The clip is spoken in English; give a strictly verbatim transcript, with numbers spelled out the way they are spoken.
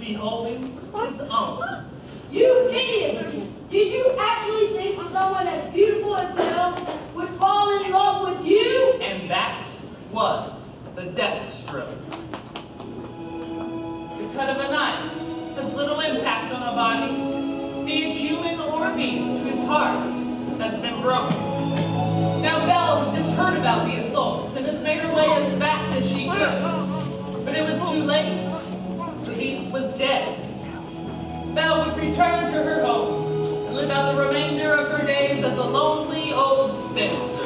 beholding his own. You idiot! Did you actually think someone as beautiful as Bill would fall in love with you? And that was the death stroke. The cut of a knife has little impact on a body, be it human or beast, whose heart has been broken. Now Belle has just heard about the assault and has made her way as fast as she could. But it was too late. The beast was dead. Belle would return to her home and live out the remainder of her days as a lonely old spinster.